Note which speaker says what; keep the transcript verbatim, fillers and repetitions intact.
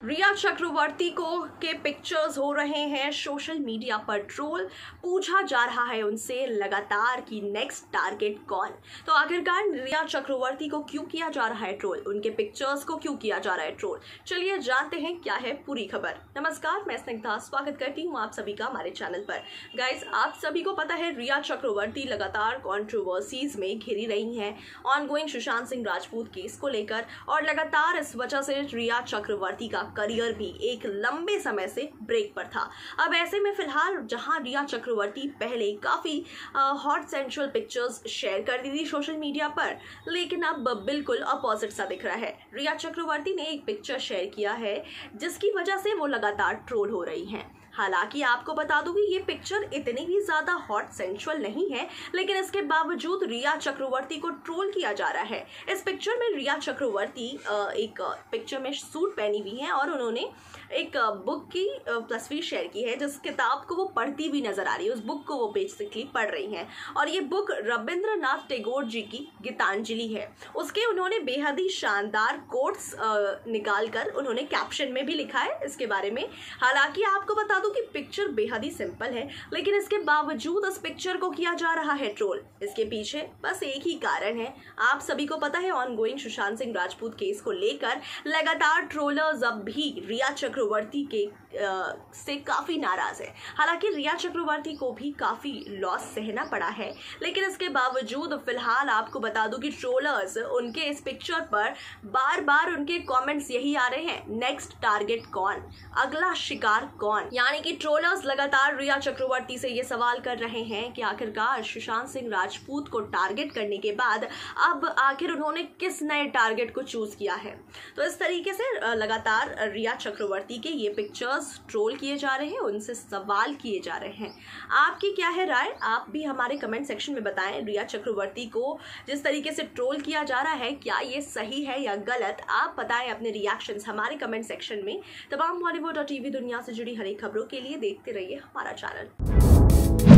Speaker 1: रिया चक्रवर्ती को के पिक्चर्स हो रहे हैं सोशल मीडिया पर ट्रोल। पूछा जा रहा है उनसे लगातार कि नेक्स्ट टारगेट कौन। तो आखिरकार रिया चक्रवर्ती को क्यों किया जा रहा है ट्रोल, उनके पिक्चर्स को क्यों किया जा रहा है ट्रोल, चलिए जानते हैं क्या है पूरी खबर। नमस्कार, मैं स्निग्धा स्वागत करती हूँ आप सभी का हमारे चैनल पर। गाइस, आप सभी को पता है रिया चक्रवर्ती लगातार कंट्रोवर्सीज में घिरी रही हैं ऑनगोइंग सुशांत सिंह राजपूत केस को लेकर, और लगातार इस वजह से रिया चक्रवर्ती का करियर भी एक लंबे समय से ब्रेक पर था। अब ऐसे में फिलहाल जहां रिया चक्रवर्ती पहले काफी हॉट सेंसुअल पिक्चर्स शेयर कर दी थी सोशल मीडिया पर, लेकिन अब बिल्कुल अपोजिट सा दिख रहा है। रिया चक्रवर्ती ने एक पिक्चर शेयर किया है जिसकी वजह से वो लगातार ट्रोल हो रही हैं। हालांकि आपको बता दूं कि ये पिक्चर इतनी भी ज्यादा हॉट सेंसुअल नहीं है, लेकिन इसके बावजूद रिया चक्रवर्ती को ट्रोल किया जा रहा है। इस पिक्चर में रिया चक्रवर्ती एक पिक्चर में सूट पहनी हुई हैं और उन्होंने एक बुक की तस्वीर शेयर की है, जिस किताब को वो पढ़ती भी नजर आ रही है। उस बुक को वो बेसिकली पढ़ रही हैं और ये बुक रविंद्रनाथ टैगोर जी की गीतांजलि है। उसके उन्होंने बेहद ही शानदार कोट्स निकाल कर उन्होंने कैप्शन में भी लिखा है इसके बारे में। हालांकि आपको बता दूं कि पिक्चर बेहद ही सिंपल है, लेकिन इसके बावजूद इस पिक्चर को किया जा रहा है ट्रोल। इसके पीछे बस एक ही कारण है। आप सभी को पता है ऑनगोइंग सुशांत सिंह राजपूत केस को लेकर लगातार ट्रोलर्स अब भी रिया चक्रवर्ती के आ, से काफी नाराज है। हालांकि रिया चक्रवर्ती को भी काफी लॉस सहना पड़ा है, लेकिन इसके बावजूद फिलहाल आपको बता दूं कि ट्रोलर्स उनके इस पिक्चर पर बार बार उनके कमेंट्स यही आ रहे हैं, नेक्स्ट टारगेट कौन, अगला शिकार कौन। यानी कि ट्रोलर्स लगातार रिया चक्रवर्ती से ये सवाल कर रहे हैं कि आखिरकार सुशांत सिंह राजपूत को टारगेट करने के बाद अब आखिर उन्होंने किस नए टारगेट को चूज किया है। तो इस तरीके से लगातार रिया चक्रवर्ती के ये पिक्चर्स ट्रोल किए जा रहे हैं, उनसे सवाल किए जा रहे हैं। आपकी क्या है राय, आप भी हमारे कमेंट सेक्शन में बताएं। रिया चक्रवर्ती को जिस तरीके से ट्रोल किया जा रहा है, क्या ये सही है या गलत, आप बताएं अपने रिएक्शंस हमारे कमेंट सेक्शन में। तमाम बॉलीवुड और टीवी दुनिया से जुड़ी हर एक खबरों के लिए देखते रहिए हमारा चैनल।